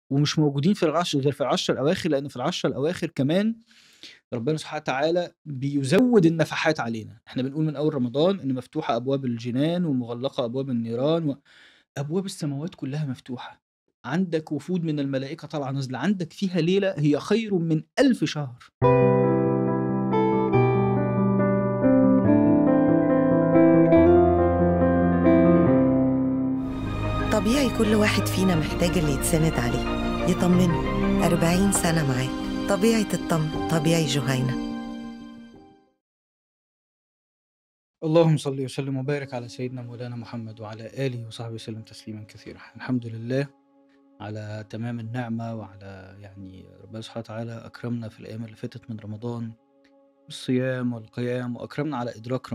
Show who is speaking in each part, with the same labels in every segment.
Speaker 1: ومش موجودين في غير في ال10 الأواخر، لإن في ال10 الأواخر كمان ربنا سبحانه وتعالى بيزوّد النفحات علينا. إحنا بنقول من أول رمضان إن مفتوحة أبواب الجنان ومغلقة أبواب النيران، وأبواب السماوات كلّها مفتوحة. عندك وفود من الملائكة طالعة نازلة، عندك فيها ليلة هي خير من 1000 شهر.
Speaker 2: طبيعي كل واحد فينا محتاج اللي يتسند عليه، يطمنه. 40 سنة معاك، طبيعي تطمن، طبيعي جهينة.
Speaker 1: اللهم صل وسلم وبارك على سيدنا مولانا محمد وعلى آله وصحبه وسلم تسليمًا كثيرًا. الحمد لله على تمام النعمة، وعلى يعني ربنا سبحانه وتعالى أكرمنا في الأيام اللي فاتت من رمضان بالصيام والقيام، وأكرمنا على إدراك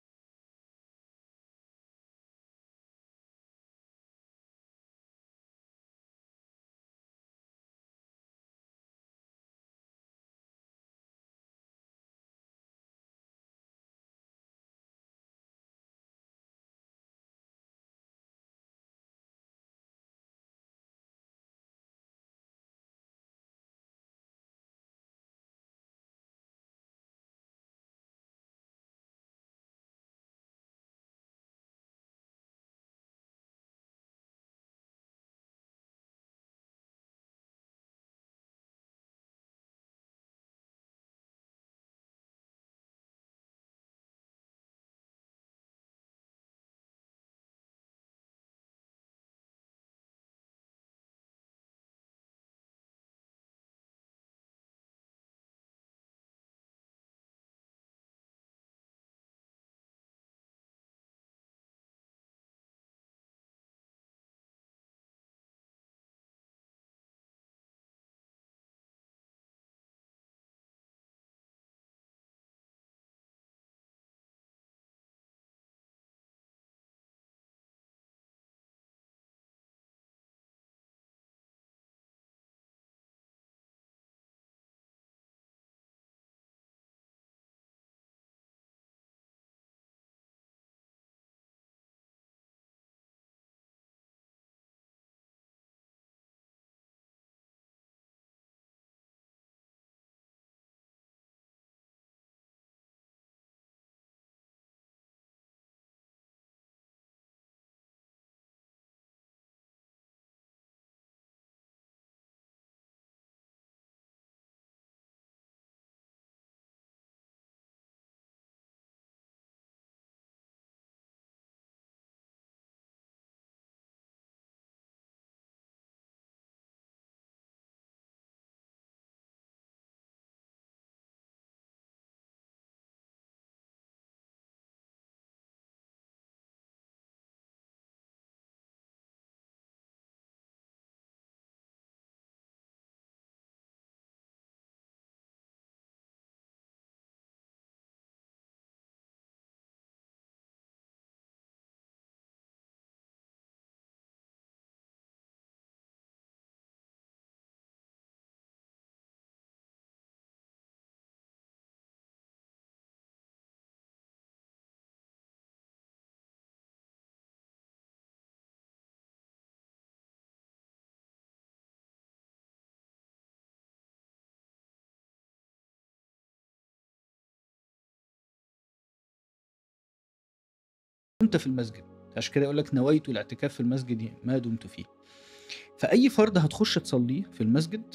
Speaker 1: وأنت في المسجد. عشان كده يقول لك نويت الاعتكاف في المسجد ما دمت فيه. فأي فرض هتخش تصليه في المسجد،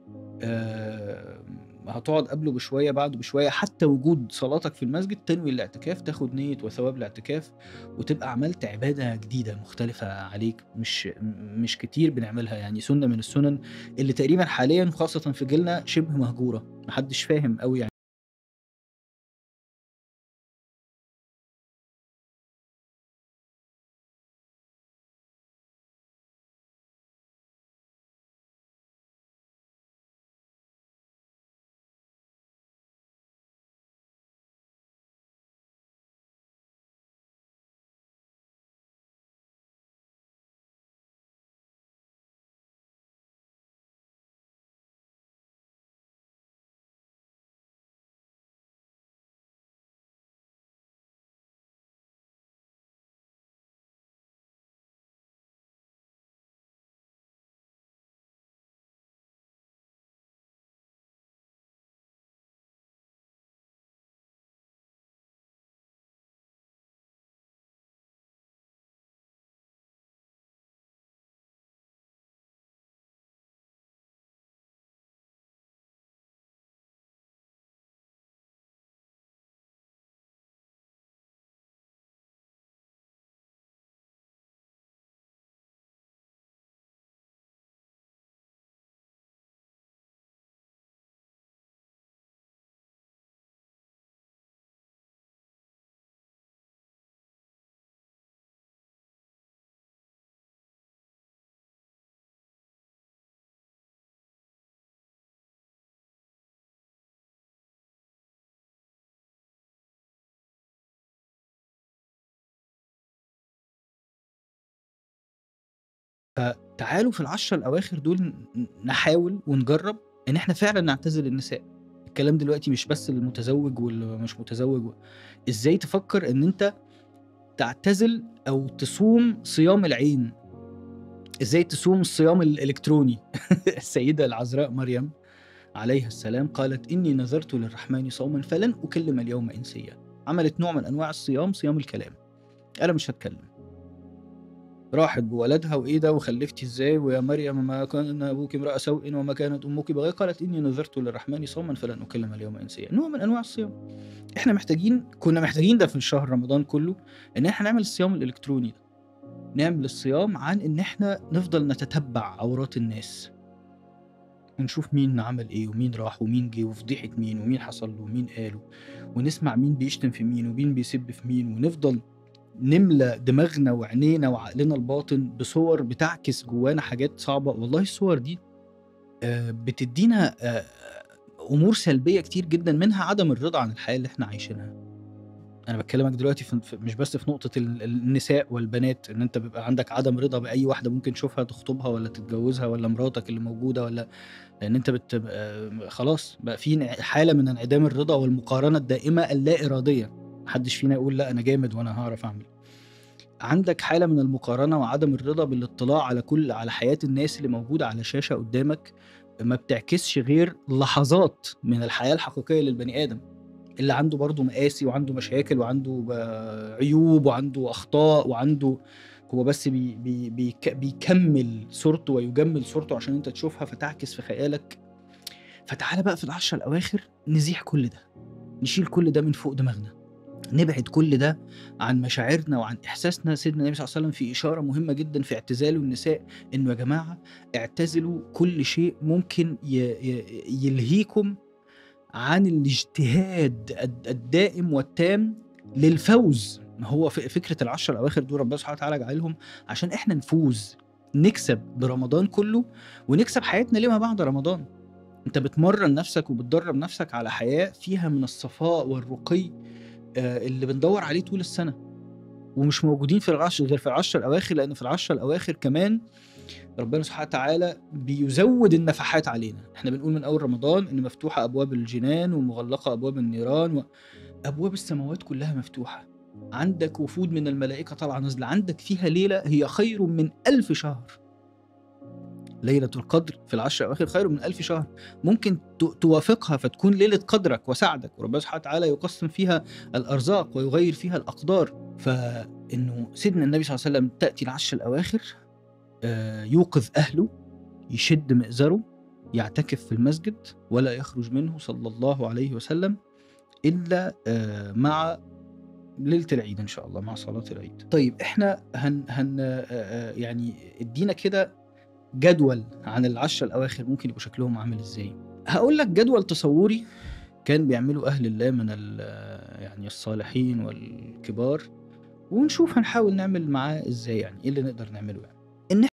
Speaker 1: هتقعد قبله بشوية بعده بشوية، حتى وجود صلاتك في المسجد تنوي الاعتكاف، تاخد نية وثواب الاعتكاف، وتبقى عملت عبادة جديدة مختلفة عليك، مش كتير بنعملها، يعني سُنّة من السُنن اللي تقريبًا حاليًا خاصةً في جيلنا شبه مهجورة، ما حدش فاهم أوي يعني فتعالوا في ال10 الأواخر دول نحاول ونجرّب إن إحنا فعلًا نعتزل النساء. الكلام دلوقتي مش بس للمتزوج واللي مش متزوج، إزاي تفكّر إن أنت تعتزل أو تصوم صيام العين، إزاي تصوم الصيام الإلكتروني. السيدة العذراء مريم عليها السلام قالت: "إني نذرت للرحمن صومًا فلن أكلم اليوم إنسيًا." عملت نوع من أنواع الصيام، صيام الكلام، أنا مش هاتكلم. راحت بولدها وإيه ده وخلفتِ إزاي ويا مريم ما كان أبوكِ امرأ سوء وما كانت أمك بغيًا، قالت: "إني نذرت للرحمن صومًا فلن أكلم اليوم إنسيًا." نوع من أنواع الصيام. إحنا كنا محتاجين ده في الشهر رمضان كله، إن إحنا نعمل الصيام الإلكتروني ده، نعمل الصيام عن إن إحنا نفضل نتتبع عورات الناس، ونشوف مين عمل إيه ومين راح ومين جه وفضيحة مين ومين حصل له ومين قاله، ونسمع مين بيشتم في مين ومين بيسب في مين، ونفضل نملى دماغنا وعينينا وعقلنا الباطن بصور بتعكس جوانا حاجات صعبة. والله الصور دي بتدّينا أمور سلبية كتير جدًا، منها عدم الرضا عن الحياة اللي إحنا عايشينها. أنا باكلمك دلوقتي في مش بس في نقطة النساء والبنات، إن أنت بيبقى عندك عدم رضا بأي واحدة ممكن تشوفها تخطبها والّا تتجوزها والّا مراتك اللي موجودة والّا، لإن أنت بتبقى خلاص بقى في حالة من انعدام الرضا والمقارنة الدائمة اللا إرادية، ما حدش فينا يقول لأ أنا جامد وأنا هاعرف أعمل. عندك حالة من المقارنة وعدم الرضا بالاطلاع على حياة الناس اللي موجودة على شاشة قدامك، ما بتعكسش غير لحظات من الحياة الحقيقية للبني آدم، اللي عنده برضه مآسي وعنده مشاكل وعنده عيوب وعنده أخطاء وعنده، هو بس بيكمّل صورته ويجمّل صورته عشان أنت تشوفها فتعكس في خيالك. فتعالَ بقى في ال10 الأواخر نزيح كل ده، نشيل كل ده من فوق دماغنا. نبعد كل ده عن مشاعرنا وعن إحساسنا. سيدنا النبي صلى الله عليه وسلم في إشارة مهمة جدًا في اعتزاله النساء، إنه يا جماعة اعتزلوا كل شيء ممكن يلهيكم عن الاجتهاد الدائم والتام للفوز. ما هو فكرة ال10 الأواخر دول ربنا سبحانه وتعالى جعلهم عشان إحنا نفوز، نكسب برمضان كله ونكسب حياتنا لما بعد رمضان. أنت بتمرّن نفسك وبتدرّب نفسك على حياة فيها من الصفاء والرقي اللي بندوّر عليه طول السنة، ومش موجودين غير في ال10 الأواخر، لإن في ال10 الأواخر كمان ربنا سبحانه وتعالى بيزوّد النفحات علينا. إحنا بنقول من أول رمضان إن مفتوحة أبواب الجنان ومغلقة أبواب النيران، وأبواب السماوات كلّها مفتوحة. عندك وفود من الملائكة طالعة نازلة، عندك فيها ليلة هي خير من 1000 شهر. ليلة القدر في ال10 الأواخر خير من 1000 شهر. ممكن توافقها فتكون ليلة قدرك وسعدك، وربنا سبحانه وتعالى يقسّم فيها الأرزاق ويغيّر فيها الأقدار. فإنه سيدنا النبي صلى الله عليه وسلم تأتي ال10 الأواخر يوقظ أهله، يشد مئزره، يعتكف في المسجد ولا يخرج منه صلى الله عليه وسلم إلا مع ليلة العيد إن شاء الله، مع صلاة العيد. طيب إحنا هن يعني ادّينا كده جدول عن ال10 الأواخر ممكن يبقوا شكلهم عامل إزاي. هاقول لك جدول تصوُّري كان بيعمله أهل الله من يعني الصالحين والكبار، ونشوف هنحاول نعمل معاه إزاي يعني، إيه اللي نقدر نعمله يعني. إن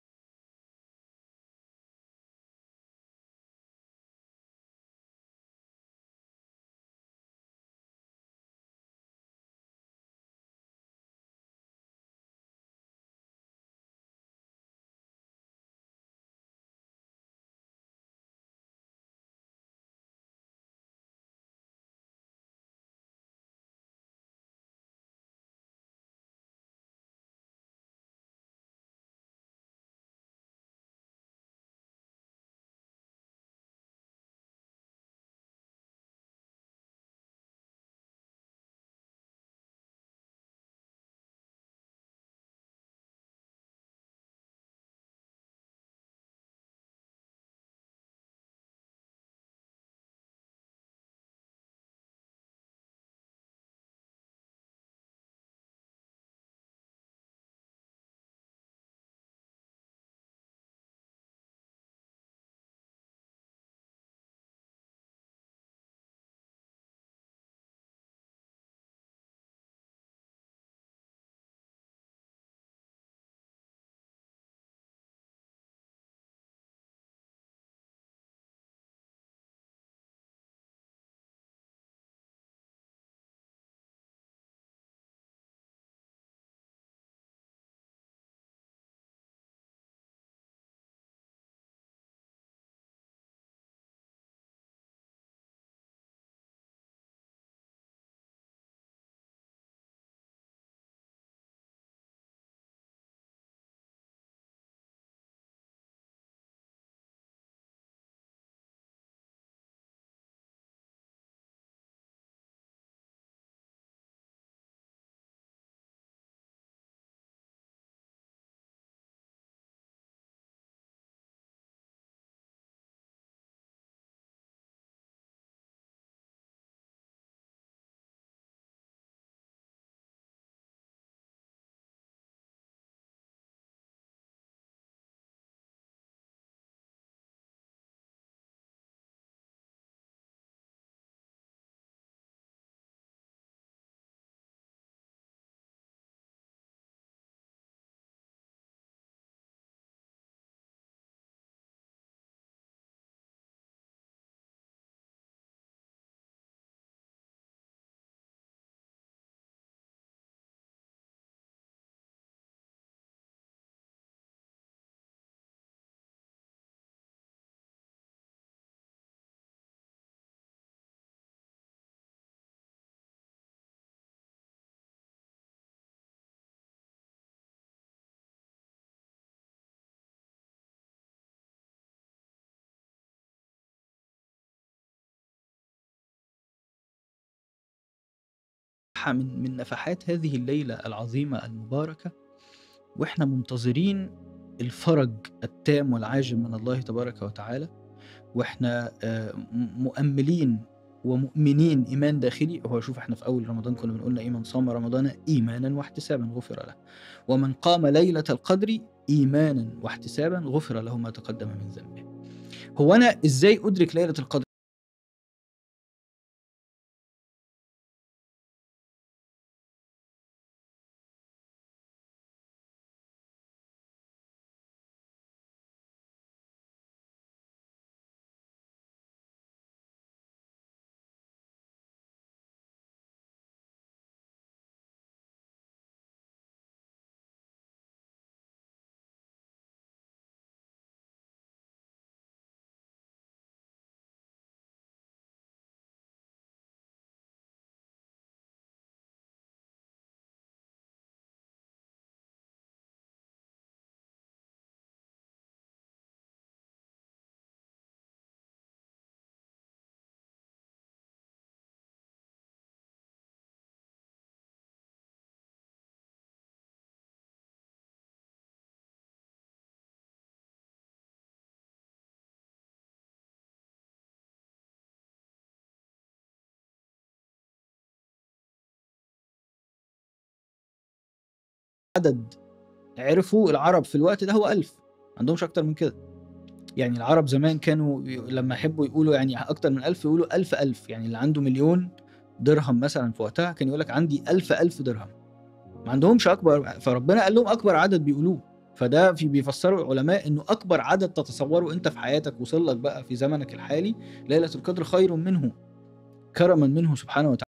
Speaker 1: نفحة من نفحات هذه الليلة العظيمة المباركة، وإحنا منتظرين الفرج التام والعاجل من الله تبارك وتعالى، وإحنا مؤملين ومؤمنين إيمان داخلي. هو شوف إحنا في أول رمضان كنا بنقول إيه؟ من صام رمضان إيمانا واحتسابا غفر له، ومن قام ليلة القدر إيمانا واحتسابا غفر له ما تقدم من ذنبه. هو أنا إزاي أدرك ليلة القدر؟ عدد عرفوا العرب في الوقت ده هو 1000، ما عندهمش أكتر من كده. يعني العرب زمان كانوا لما يحبوا يقولوا يعني أكتر من 1000 يقولوا 1000 يعني اللي عنده مليون درهم مثلا في وقتها كان يقول لك عندي 1000 درهم، ما عندهمش أكبر. فربنا قال لهم أكبر عدد بيقولوه. فده بيفسروا العلماء إنه أكبر عدد تتصوره أنت في حياتك وصل لك بقى في زمنك الحالي ليلة القدر خير منه كرما منه سبحانه وتعالى.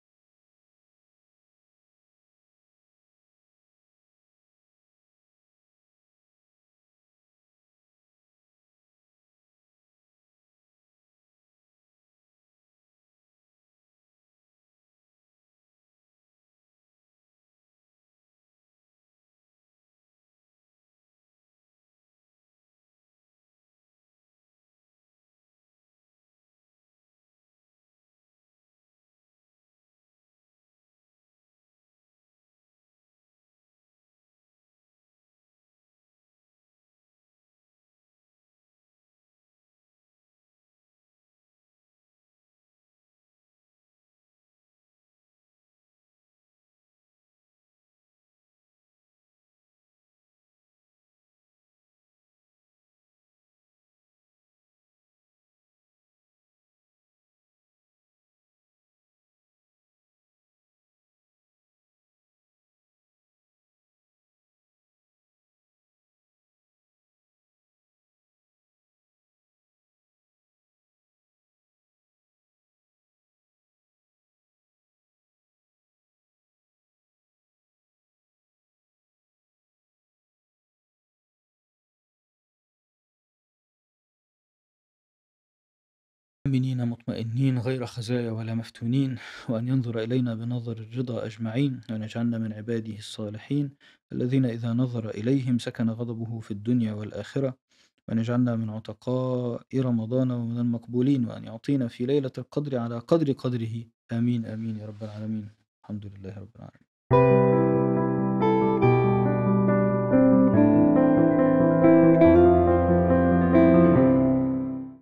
Speaker 1: آمنين مطمئنين غير خزايا ولا مفتونين، وأن ينظر إلينا بنظر الرضا أجمعين، وأن يجعلنا من عباده الصالحين الذين إذا نظر إليهم سكن غضبه في الدنيا والآخرة، وأن يجعلنا من عتقاء رمضان ومن المقبولين، وأن يعطينا في ليلة القدر على قدر قدره. آمين آمين يا رب العالمين. الحمد لله رب العالمين.